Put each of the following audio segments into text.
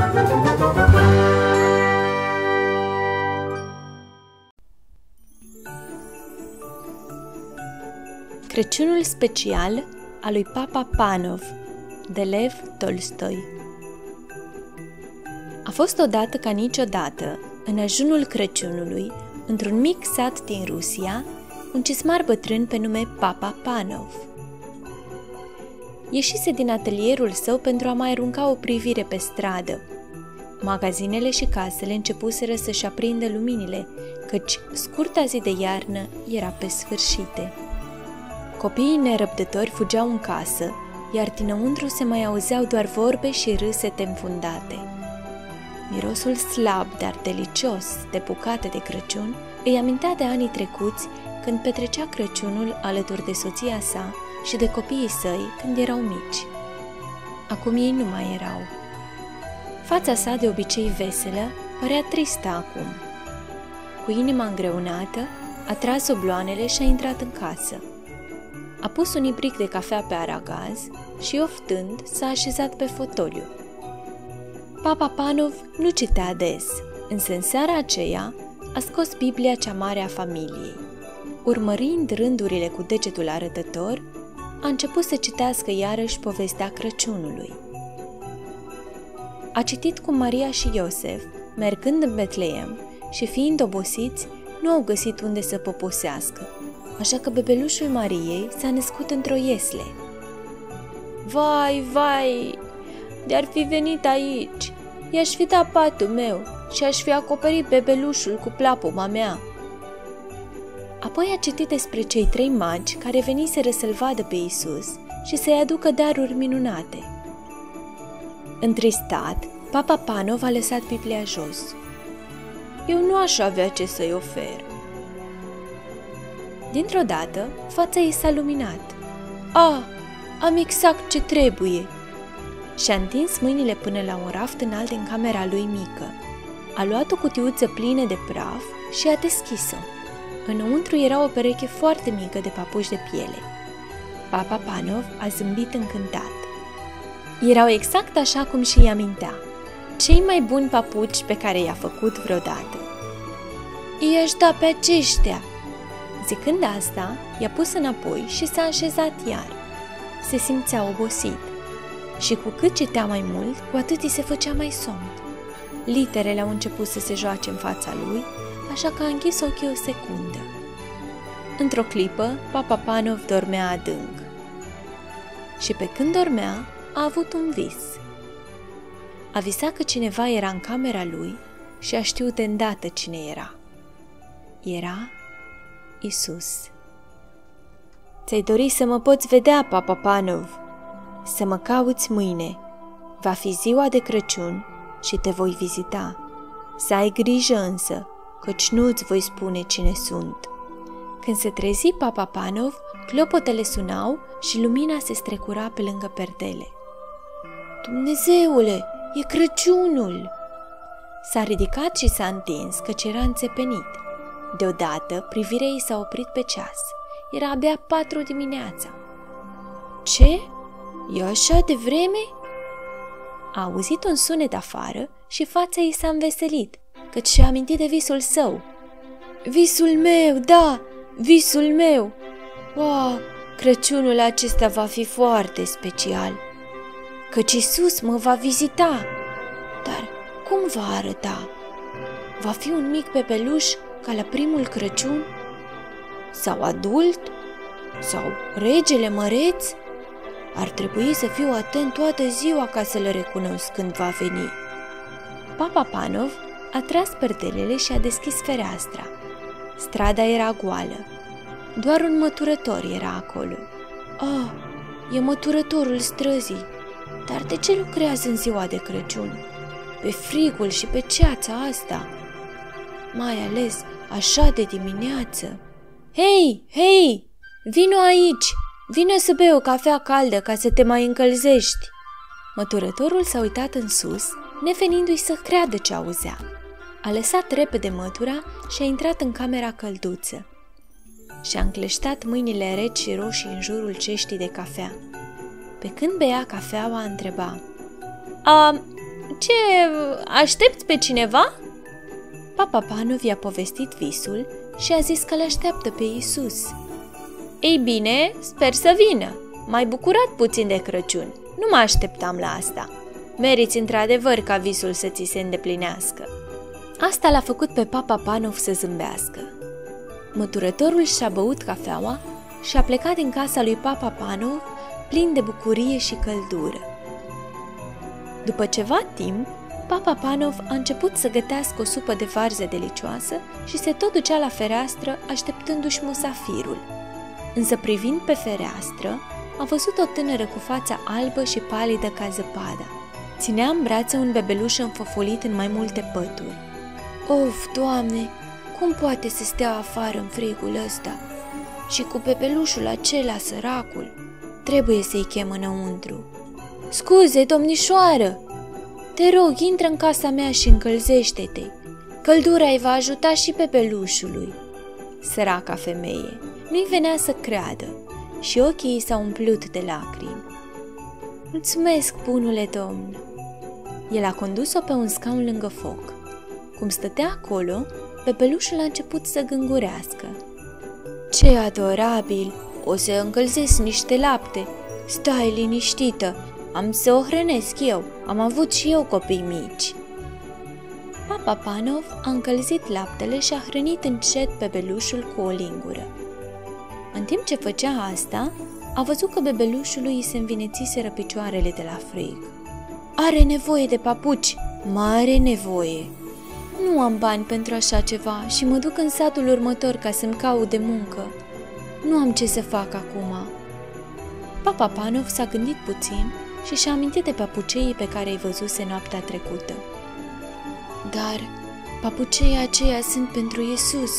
Crăciunul special al lui Papa Panov, de Lev Tolstoi. A fost odată ca niciodată, în ajunul Crăciunului, într-un mic sat din Rusia, un cismar bătrân pe nume Papa Panov. Ieșise din atelierul său pentru a mai arunca o privire pe stradă. Magazinele și casele începuseră să-și aprindă luminile, căci scurta zi de iarnă era pe sfârșite. Copiii nerăbdători fugeau în casă, iar dinăuntru se mai auzeau doar vorbe și râsete înfundate. Mirosul slab, dar delicios de bucate de Crăciun îi amintea de anii trecuți, când petrecea Crăciunul alături de soția sa și de copiii săi când erau mici. Acum ei nu mai erau. Fața sa, de obicei veselă, părea tristă acum. Cu inima îngreunată, a tras obloanele și a intrat în casă. A pus un ibric de cafea pe aragaz și, oftând, s-a așezat pe fotoliu. Papa Panov nu citea des, însă în seara aceea a scos Biblia cea mare a familiei. Urmărind rândurile cu degetul arătător, a început să citească iarăși povestea Crăciunului. A citit cum Maria și Iosef, mergând în Betleem și fiind obosiți, nu au găsit unde să poposească, așa că bebelușul Mariei s-a născut într-o iesle. Vai, vai, de-ar fi venit aici, i-aș fi dat patul meu și aș fi acoperit bebelușul cu plapuma mea. Apoi a citit despre cei 3 magi care veniseră să-l vadă pe Iisus și să-i aducă daruri minunate. Întristat, Papa Panov a lăsat Biblia jos. Eu nu aș avea ce să-i ofer. Dintr-o dată, fața ei s-a luminat. Am exact ce trebuie! Și-a întins mâinile până la un raft înalt din camera lui mică. A luat o cutiuță plină de praf și a deschis-o. Înăuntru era o pereche foarte mică de papuși de piele. Papa Panov a zâmbit încântat. Erau exact așa cum și-i amintea. Cei mai buni papuci pe care i-a făcut vreodată. I-aș da pe aceștia! Zicând asta, i-a pus înapoi și s-a așezat iar. Se simțea obosit. Și cu cât citea mai mult, cu atât îi se făcea mai somn. Literele au început să se joace în fața lui, așa că a închis ochii o secundă. Într-o clipă, Papa Panov dormea adânc. Și pe când dormea, a avut un vis. A visat că cineva era în camera lui și a știut de îndată cine era. Era Iisus. Ți-ai dori să mă poți vedea, Papa Panov? Să mă cauți mâine. Va fi ziua de Crăciun și te voi vizita. Să ai grijă însă, căci nu-ți voi spune cine sunt. Când se trezi Papa Panov, clopotele sunau și lumina se strecura pe lângă perdele. Dumnezeule, e Crăciunul! S-a ridicat și s-a întins, căci era înțepenit. Deodată, privirea ei s-a oprit pe ceas. Era abia 4 dimineața. Ce? E așa de vreme? A auzit un sunet afară și fața ei s-a înveselit, căci și-a amintit de visul său. Visul meu, da, visul meu! Wow, Crăciunul acesta va fi foarte special, căci Iisus mă va vizita. Dar cum va arăta? Va fi un mic bebeluș ca la primul Crăciun? Sau adult? Sau regele măreț? Ar trebui să fiu atent toată ziua ca să-l recunosc când va veni. Papa Panov a tras perdelele și a deschis fereastra. Strada era goală. Doar un măturător era acolo. E măturătorul străzii. Dar de ce lucrează în ziua de Crăciun? Pe frigul și pe ceața asta? Mai ales așa de dimineață. Hei, vino aici! Vino să bei o cafea caldă ca să te mai încălzești. Măturătorul s-a uitat în sus, nevenindu-i să creadă ce auzea. A lăsat repede mătura și a intrat în camera călduță. Și-a încleștat mâinile reci și roșii în jurul ceștii de cafea. Pe când bea cafeaua, întreba: Ce, aștepți pe cineva?" Papa Panov i-a povestit visul și a zis că l-așteaptă pe Iisus. Ei bine, sper să vină. M-ai bucurat puțin de Crăciun. Nu mă așteptam la asta. Meriți într-adevăr ca visul să ți se îndeplinească." Asta l-a făcut pe Papa Panov să zâmbească. Măturătorul și-a băut cafeaua și a plecat din casa lui Papa Panov plin de bucurie și căldură. După ceva timp, Papa Panov a început să gătească o supă de varză delicioasă și se tot ducea la fereastră așteptându-și musafirul. Însă privind pe fereastră, a văzut o tânără cu fața albă și palidă ca zăpada. Ținea în brațe un bebeluș înfăfolit în mai multe pături. Of, Doamne, cum poate să stea afară în frigul ăsta? Și cu bebelușul acela, săracul, trebuie să-i chem înăuntru. Scuze, domnișoară! Te rog, intră în casa mea și încălzește-te. Căldura îi va ajuta și bebelușului. Săraca femeie, nu-i venea să creadă și ochii i s-au umplut de lacrimi. Mulțumesc, bunule domn! El a condus-o pe un scaun lângă foc. Cum stătea acolo, bebelușul a început să gângurească. Ce adorabil! O să încălzesc niște lapte. Stai liniștită, am să o hrănesc eu. Am avut și eu copii mici. Papa Panov a încălzit laptele și a hrănit încet bebelușul cu o lingură. În timp ce făcea asta, a văzut că bebelușului îi se învinețiseră picioarele de la frig. Are nevoie de papuci, mare nevoie. Nu am bani pentru așa ceva și mă duc în satul următor ca să-mi caut de muncă. Nu am ce să fac acum. Papa Panov s-a gândit puțin și și-a amintit de papuceii pe care îi văzuse noaptea trecută. Dar papuceii aceia sunt pentru Iisus.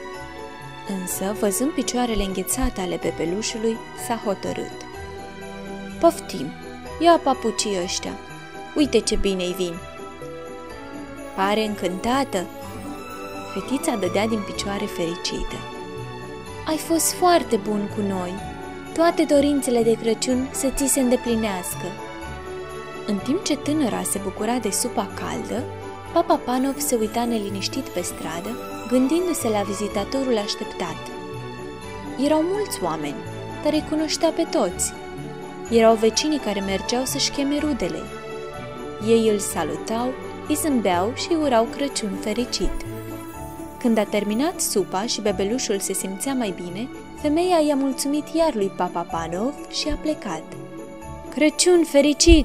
Însă, văzând picioarele înghețate ale bebelușului, s-a hotărât. Poftim, ia papucii ăștia. Uite ce bine-i vin. Pare încântată. Fetița dădea din picioare fericită. Ai fost foarte bun cu noi. Toate dorințele de Crăciun să ți se îndeplinească. În timp ce tânăra se bucura de supa caldă, Papa Panov se uita neliniștit pe stradă, gândindu-se la vizitatorul așteptat. Erau mulți oameni, dar îi cunoștea pe toți. Erau vecinii care mergeau să-și cheme rudele. Ei îl salutau, îi zâmbeau și îi urau Crăciun fericit. Când a terminat supa și bebelușul se simțea mai bine, femeia i-a mulțumit iar lui Papa Panov și a plecat. Crăciun fericit!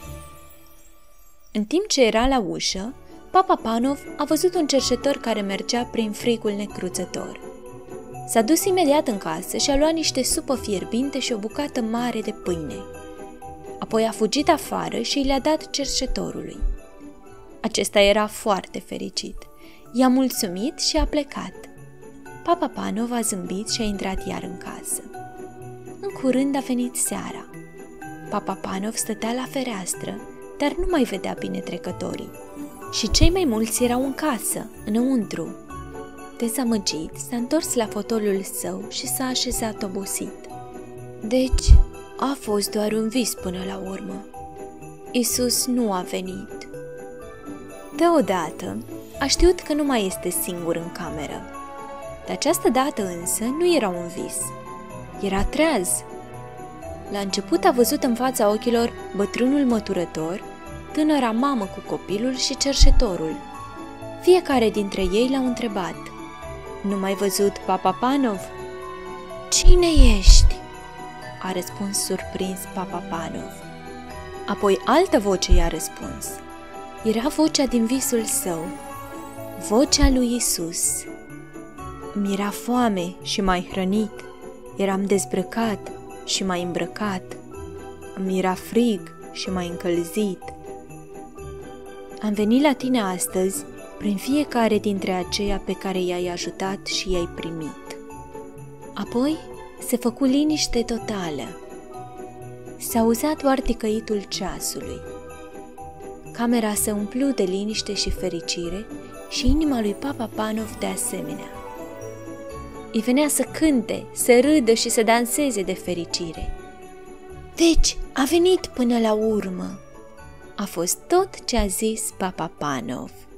În timp ce era la ușă, Papa Panov a văzut un cerșetor care mergea prin frigul necruțător. S-a dus imediat în casă și a luat niște supă fierbinte și o bucată mare de pâine. Apoi a fugit afară și le-a dat cerșetorului. Acesta era foarte fericit. I-a mulțumit și a plecat. Papa Panov a zâmbit și a intrat iar în casă. În curând a venit seara. Papa Panov stătea la fereastră, dar nu mai vedea bine trecătorii. Și cei mai mulți erau în casă, înăuntru. Dezamăgit, s-a întors la fotoliul său și s-a așezat obosit. Deci, a fost doar un vis până la urmă. Iisus nu a venit. Deodată, a știut că nu mai este singur în cameră. De această dată însă nu era un vis. Era treaz. La început a văzut în fața ochilor bătrânul măturător, tânăra mamă cu copilul și cerșetorul. Fiecare dintre ei l-au întrebat. Nu m-ai văzut, Papa Panov? Cine ești? A răspuns surprins Papa Panov. Apoi altă voce i-a răspuns. Era vocea din visul său, vocea lui Iisus. Mi era foame și m-ai hrănit, eram dezbrăcat și m-ai îmbrăcat, îmi era frig și m-ai încălzit. Am venit la tine astăzi prin fiecare dintre aceia pe care i-ai ajutat și i-ai primit. Apoi se făcu liniște totală. S-auzea doar ticăitul ceasului. Camera se umplu de liniște și fericire și inima lui Papa Panov de asemenea. Îi venea să cânte, să râdă și să danseze de fericire. Deci, a venit până la urmă, A fost tot ce a zis Papa Panov.